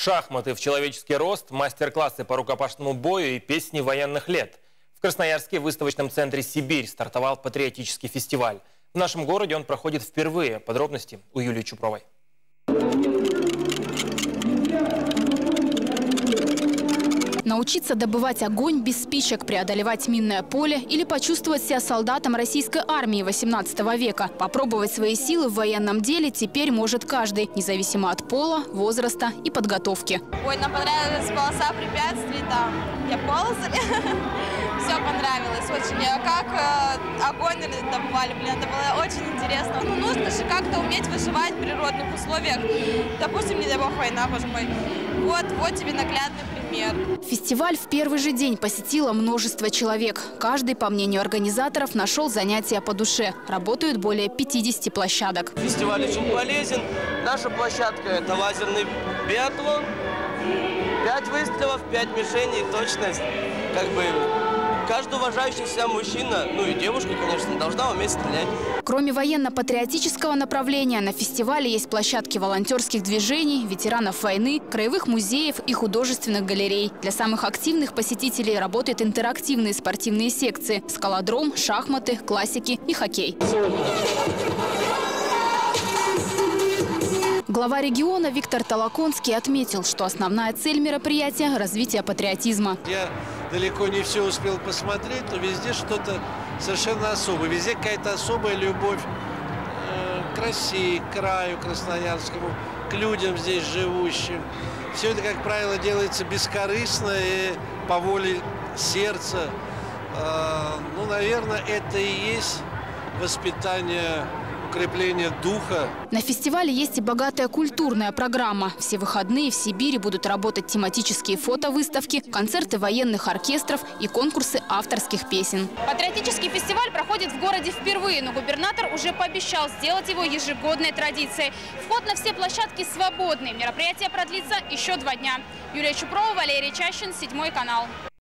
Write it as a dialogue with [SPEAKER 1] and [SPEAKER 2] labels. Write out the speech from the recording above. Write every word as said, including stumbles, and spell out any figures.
[SPEAKER 1] Шахматы в человеческий рост, мастер-классы по рукопашному бою и песни военных лет. В Красноярске в выставочном центре «Сибирь» стартовал патриотический фестиваль. В нашем городе он проходит впервые. Подробности у Юлии Чупровой.
[SPEAKER 2] Научиться добывать огонь без спичек, преодолевать минное поле или почувствовать себя солдатом российской армии восемнадцатого века. Попробовать свои силы в военном деле теперь может каждый, независимо от пола, возраста и подготовки.
[SPEAKER 3] Ой, нам понравилась полоса препятствий, там, где ползали. Все понравилось очень. Как э, огонь добывали, блин, это было очень интересно. Ну, нужно же как-то уметь выживать в природных условиях. Допустим, не дай бог война, боже мой. Вот, вот тебе наглядный пример.
[SPEAKER 2] Фестиваль в первый же день посетило множество человек. Каждый, по мнению организаторов, нашел занятия по душе. Работают более пятидесяти площадок.
[SPEAKER 4] Фестиваль очень полезен. Наша площадка – это лазерный биатлон. Пять выстрелов, пять мишеней, точность. Как бы каждый уважающий себя мужчина, ну и девушка, конечно, должна уметь стрелять.
[SPEAKER 2] Кроме военно-патриотического направления, на фестивале есть площадки волонтерских движений, ветеранов войны, краевых музеев и художественных галерей. Для самых активных посетителей работают интерактивные спортивные секции – скалодром, шахматы, классики и хоккей. Глава региона Виктор Толоконский отметил, что основная цель мероприятия – развитие патриотизма.
[SPEAKER 5] Я далеко не все успел посмотреть, но везде что-то совершенно особое. Везде какая-то особая любовь э, к России, к краю красноярскому, к людям здесь живущим. Все это, как правило, делается бескорыстно и по воле сердца. Э, ну, наверное, это и есть воспитание, укрепление духа.
[SPEAKER 2] На фестивале есть и богатая культурная программа. Все выходные в Сибири будут работать тематические фотовыставки, концерты военных оркестров и конкурсы авторских песен.
[SPEAKER 6] Патриотический фестиваль проходит в городе впервые, но губернатор уже пообещал сделать его ежегодной традицией. Вход на все площадки свободный. Мероприятие продлится еще два дня. Юлия Чупрова, Валерий Чащин, Седьмой канал.